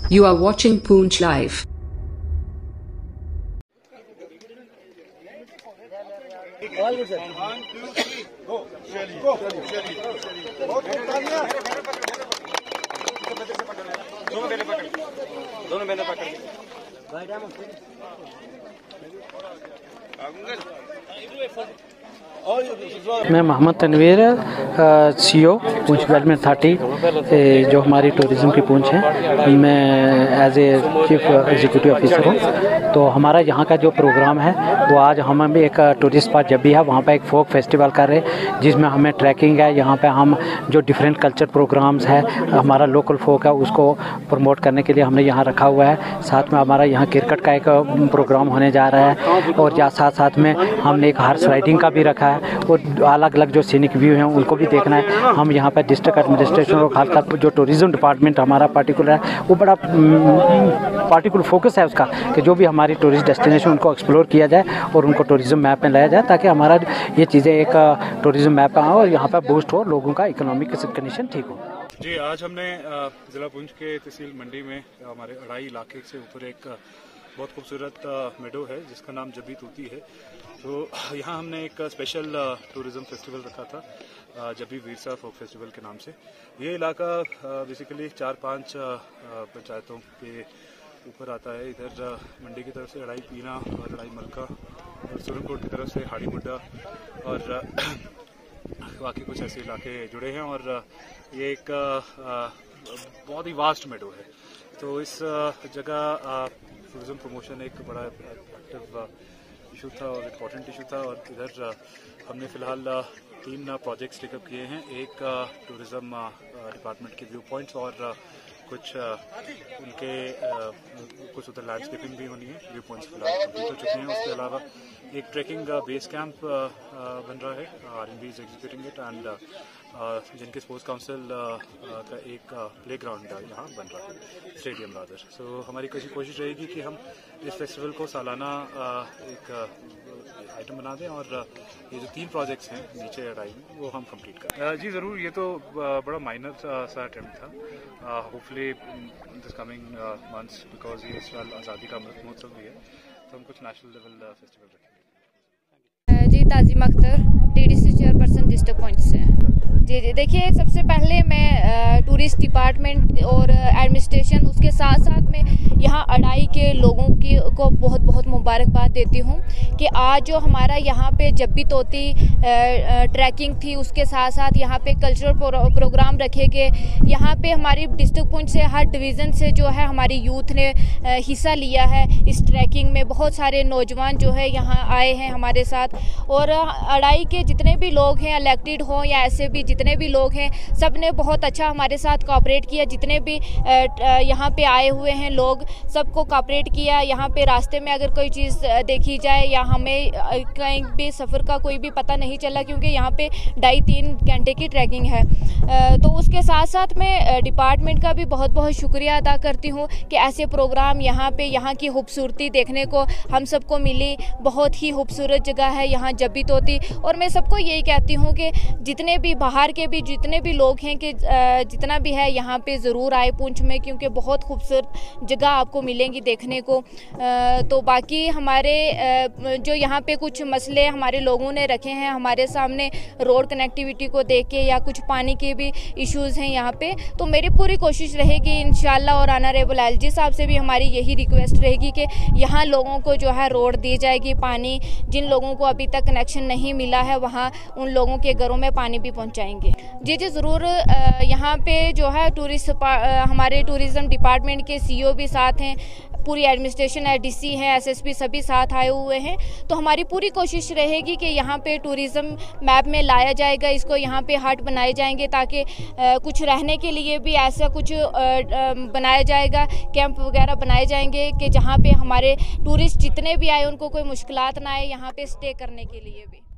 You are watching Poonch Live. दोनों मैंने पकड़ मैं Mohammad Tanveer CEO Poonch development authority जो हमारी टूरिज़म की पूंछ है, मैं as a chief executive officer हूँ। तो हमारा यहाँ का जो प्रोग्राम है वो आज हम भी एक टूरिस्ट स्पॉट जब भी है वहाँ पे एक फोक फेस्टिवल कर रहे हैं, जिसमें हमें ट्रैकिंग है। यहाँ पे हम जो डिफरेंट कल्चर प्रोग्राम्स है, हमारा लोकल फोक है, उसको प्रमोट करने के लिए हमने यहाँ रखा हुआ है। साथ में हमारा यहाँ क्रिकेट का एक प्रोग्राम होने जा रहा है, और साथ साथ में हमने एक हॉर्स राइडिंग का भी रखा है, और अलग अलग जो सीनिक व्यू हैं उनको भी देखना है। हम यहाँ पर डिस्ट्रिक्ट एडमिनिस्ट्रेशन और खासकर जो टूरिज़्म डिपार्टमेंट हमारा पार्टिकुलर है, वो बड़ा पार्टिकुलर फोकस है उसका कि जो भी हमारी टूरिस्ट डेस्टिनेशन उनको एक्सप्लोर किया जाए और उनको टूरिज़्म मैप में लाया जाए, ताकि हमारा ये चीज़ें एक टूरिज़्म मैप आए और यहाँ पर बूस्ट हो, लोगों का इकोनॉमिक कंडीशन ठीक हो। जी, आज हमने ज़िला पुंछ के तहसील मंडी में हमारे अड़ाई इलाके से ऊपर एक बहुत खूबसूरत मेडो है जिसका नाम जबी तूती है। तो यहाँ हमने एक स्पेशल टूरिज़्म फेस्टिवल रखा था, जबी वीरसा फोक फेस्टिवल के नाम से। ये इलाका बेसिकली 4-5 पंचायतों के ऊपर आता है। इधर मंडी की तरफ से अड़ाई पीना और अड़ाई मलका, और सुरनकोट की तरफ से हाड़ी मुड्डा और बाकी कुछ ऐसे इलाके जुड़े हैं, और ये एक बहुत ही वास्ट मेडो है। तो इस जगह टूरिज़्म प्रमोशन एक बड़ा एक्टिव इशू था और इम्पोर्टेंट इशू था, और इधर हमने फ़िलहाल 3 प्रोजेक्ट्स टेकअप किए हैं। एक टूरिज़्म डिपार्टमेंट के व्यू पॉइंट्स, और कुछ उनके कुछ उधर लैंडस्केपिंग भी होनी है। व्यू पॉइंट्स फिलहाल कंप्लीट हो चुके हैं। उसके अलावा एक ट्रैकिंग बेस कैंप बन रहा है, RNB is executing it, and जिनके स्पोर्ट्स काउंसिल का एक प्लेग्राउंड यहाँ बन रहा है, स्टेडियम रादर। सो हमारी कोशिश रहेगी कि हम इस फेस्टिवल को सालाना एक आइटम बना दें, और ये जो 3 प्रोजेक्ट्स हैं नीचे अड़ाई में वो हम कंप्लीट करें। जी ज़रूर, ये तो बड़ा माइनर सा अटेम्प्ट था। Hopefully this coming months, because ये इस साल आज़ादी का अमृत महोत्सव भी है, तो हम कुछ नेशनल लेवल फेस्टिवल रखेंगे। जी, Tazima Akhtar, TDC chairperson district point से। जी, देखिए, सबसे पहले मैं टूरिस्ट डिपार्टमेंट और एडमिनिस्ट्रेशन, उसके साथ साथ में यहाँ अड़ाई के लोगों को बहुत बहुत मुबारकबाद देती हूँ कि आज जो हमारा यहाँ पे जबी तोती ट्रैकिंग थी, उसके साथ साथ यहाँ पे कल्चरल प्रोग्राम रखे गए। यहाँ पे हमारी डिस्ट्रिक्ट पुंछ से हर डिवीज़न से जो है हमारी यूथ ने हिस्सा लिया है इस ट्रैकिंग में। बहुत सारे नौजवान जो है यहाँ आए हैं हमारे साथ, और अड़ाई के जितने भी लोग हैं, इलेक्टेड हों या ऐसे भी जितने भी लोग हैं, सब ने बहुत अच्छा हमारे साथ कोऑपरेट किया। जितने भी यहाँ पे आए हुए हैं लोग, सबको कोऑपरेट किया। यहाँ पे रास्ते में अगर कोई चीज़ देखी जाए या हमें कहीं भी सफ़र का कोई भी पता नहीं चला, क्योंकि यहाँ पे 2.5-3 घंटे की ट्रैकिंग है। तो उसके साथ साथ मैं डिपार्टमेंट का भी बहुत बहुत शुक्रिया अदा करती हूँ कि ऐसे प्रोग्राम यहाँ पे, यहाँ की खूबसूरती देखने को हम सबको मिली। बहुत ही खूबसूरत जगह है यहाँ जबी तोती, और मैं सबको यही कहती हूँ कि जितने भी बाहर के भी जितने भी लोग हैं कि जितना भी है यहाँ पे ज़रूर आए पुंछ में, क्योंकि बहुत खूबसूरत जगह आपको मिलेंगी देखने को। तो बाकी हमारे जो यहाँ पे कुछ मसले हमारे लोगों ने रखे हैं हमारे सामने, रोड कनेक्टिविटी को देख के, या कुछ पानी के भी इश्यूज़ हैं यहाँ पे, तो मेरी पूरी कोशिश रहेगी इंशाल्लाह, और ऑनरेबल LG साहब से भी हमारी यही रिक्वेस्ट रहेगी कि यहाँ लोगों को जो है रोड दी जाएगी, पानी जिन लोगों को अभी तक कनेक्शन नहीं मिला है वहाँ उन लोगों के घरों में पानी भी पहुँचाएंगे। जी ज़रूर, यहाँ पे जो है हमारे टूरिज़्म डिपार्टमेंट के CEO भी साथ हैं, पूरी एडमिनिस्ट्रेशन है, DC हैं, SSP सभी साथ आए हुए हैं। तो हमारी पूरी कोशिश रहेगी कि यहाँ पे टूरिज़्म मैप में लाया जाएगा, इसको यहाँ पे हट बनाए जाएंगे, ताकि कुछ रहने के लिए भी ऐसा कुछ बनाया जाएगा, कैंप वगैरह बनाए जाएंगे कि जहाँ पे हमारे टूरिस्ट जितने भी आए उनको कोई मुश्किलात ना आए यहाँ पे स्टे करने के लिए भी।